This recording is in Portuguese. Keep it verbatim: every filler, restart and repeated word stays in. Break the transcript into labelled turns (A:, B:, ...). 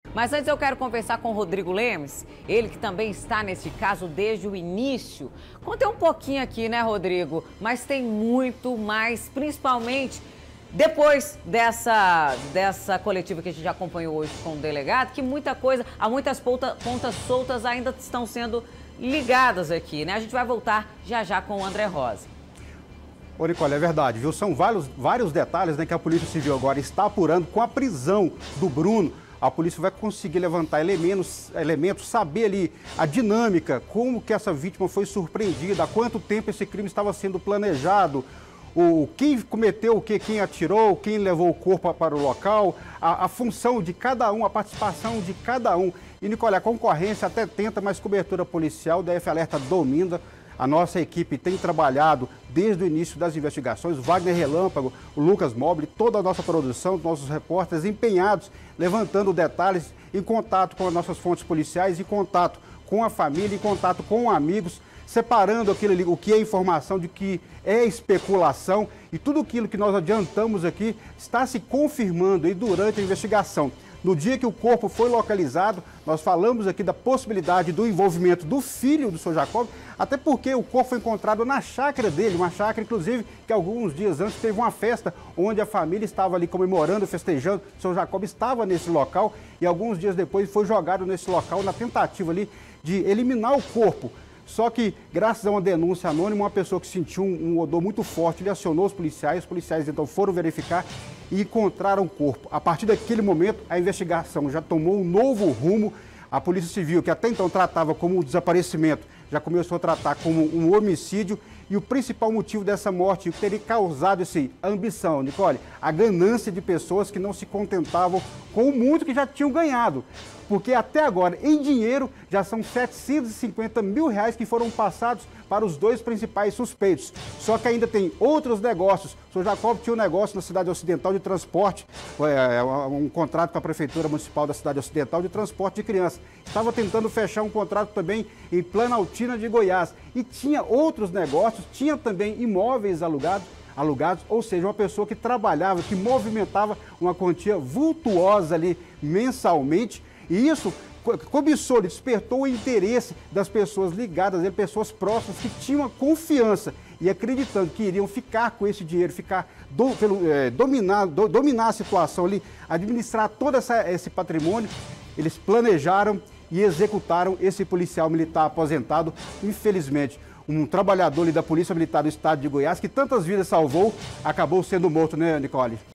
A: Mas antes eu quero conversar com o Rodrigo Lemes, ele que também está nesse caso desde o início. Contei um pouquinho aqui, né, Rodrigo? Mas tem muito mais, principalmente depois dessa, dessa coletiva que a gente já acompanhou hoje com o delegado, que muita coisa, há muitas ponta, pontas soltas ainda estão sendo ligadas aqui, né? A gente vai voltar já já com o André Rosa.
B: Ô, Nicole, é verdade, viu? São vários, vários detalhes, né, que a Polícia Civil agora está apurando. Com a prisão do Bruno, a polícia vai conseguir levantar elementos, elementos, saber ali a dinâmica, como que essa vítima foi surpreendida, há quanto tempo esse crime estava sendo planejado, o, quem cometeu o que, quem atirou, quem levou o corpo para o local, a, a função de cada um, a participação de cada um. E, Nicole, a concorrência até tenta, mas cobertura policial da F Alerta domina. A nossa equipe tem trabalhado desde o início das investigações, o Wagner Relâmpago, o Lucas Mobile, toda a nossa produção, nossos repórteres empenhados, levantando detalhes, em contato com as nossas fontes policiais, em contato com a família, em contato com amigos, separando aquilo ali, o que é informação de que é especulação, e tudo aquilo que nós adiantamos aqui está se confirmando aí durante a investigação. No dia que o corpo foi localizado, nós falamos aqui da possibilidade do envolvimento do filho do senhor Jacob, até porque o corpo foi encontrado na chácara dele, uma chácara, inclusive, que alguns dias antes teve uma festa onde a família estava ali comemorando, festejando. O senhor Jacob estava nesse local e alguns dias depois foi jogado nesse local na tentativa ali de eliminar o corpo. Só que, graças a uma denúncia anônima, uma pessoa que sentiu um, um odor muito forte, ele acionou os policiais, os policiais então foram verificar e encontraram o corpo. A partir daquele momento, a investigação já tomou um novo rumo. A Polícia Civil, que até então tratava como um desaparecimento, já começou a tratar como um homicídio. E o principal motivo dessa morte teria causado essa ambição, Nicole, a ganância de pessoas que não se contentavam com o muito que já tinham ganhado. Porque até agora, em dinheiro, já são setecentos e cinquenta mil reais que foram passados para os dois principais suspeitos. Só que ainda tem outros negócios. O senhor Jacob tinha um negócio na cidade ocidental de transporte, um contrato com a Prefeitura Municipal da cidade ocidental de transporte de crianças. Estava tentando fechar um contrato também em Planaltina de Goiás. E tinha outros negócios, tinha também imóveis alugados, alugados, ou seja, uma pessoa que trabalhava, que movimentava uma quantia vultuosa ali mensalmente. E isso cobiçou, despertou o interesse das pessoas ligadas, pessoas próximas que tinham a confiança e acreditando que iriam ficar com esse dinheiro, ficar do, pelo, é, dominar, do, dominar a situação ali, administrar todo essa, esse patrimônio. Eles planejaram e executaram esse policial militar aposentado, infelizmente. Um trabalhador ali da Polícia Militar do Estado de Goiás, que tantas vidas salvou, acabou sendo morto, né, Nicole?